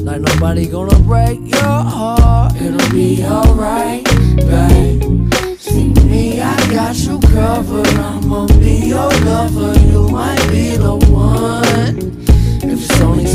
like nobody gonna break your heart. It'll be alright, babe. See me, I got you covered. I'ma be your lover. You might be the one. If it's only